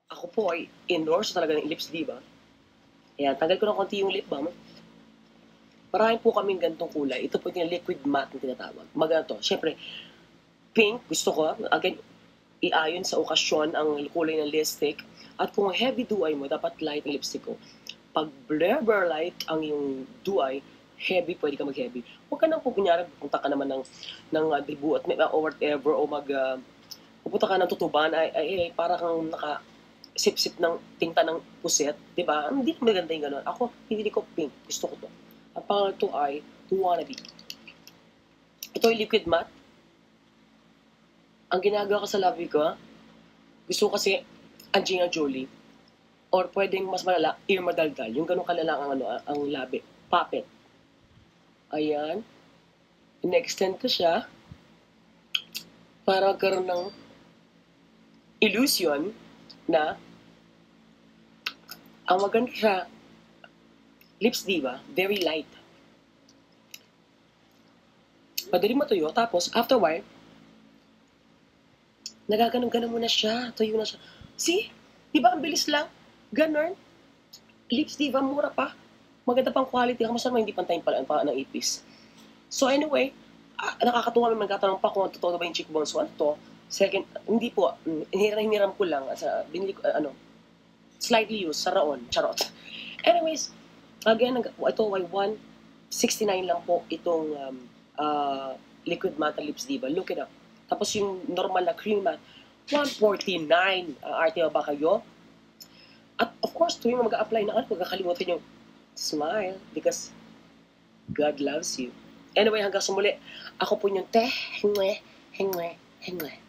Ako po ay endorse talaga ng Lips Diva. Ayan, tanggal ko ng konti yung lip balm. Marami po kaming gantong kulay. Ito po yung liquid matte na tinatawag. Maganda to. Siyempre, pink, gusto ko. Again, iayon sa okasyon ang kulay ng lipstick. At kung heavy dew eye mo, dapat light ang lipstick ko. Pag blur light ang yung dew eye, heavy, pwede ka mag-heavy. Huwag ka nang pupunyari, pupunta ka naman ng Cebu at or whatever, o pupunta ka ng tutuban, ay para kang sip-sip ng tinta ng puset, di ba? Hindi maganda yung gano'n. Ako, hindi ko pink. Gusto ko to. Ang pangalan to ay Wannabe. Ito ay liquid matte. Ang ginagawa ko sa labi ko, gusto ko kasi Angelina Jolie. Or pwedeng mas malala, Irma Daldal. Yung gano'ng kalala ang labi. Puppet. Ayan. In-extend ko siya para magkaroon ng illusion na ang maganda siya, Lips Diva, very light. Madaling matuyo, tapos afterward, nagaganon-ganon mo na siya, tuyo na siya. See? Di ba ang bilis lang? Ganon. Lips Diva, mura pa. Maganda pang quality. Kamusta naman hindi pantayin pala ng ipis. So anyway, nakakatuwa may magkatanong pa kung totoo ba yung cheekbones. So ano to? Second, hindi po. Hiniram ko lang. Binili ko, slightly used sa raon. Charot. Anyways, again, ito ay 169 lang po itong liquid matte Lips Diva. Look it up. Tapos yung normal na cream matte, 149. Arte ba kayo? At of course, tuwing mag-a-apply na huwag kakalimutan yung smile because God loves you. Anyway, hanggang sa muli, ako po yung hengwe.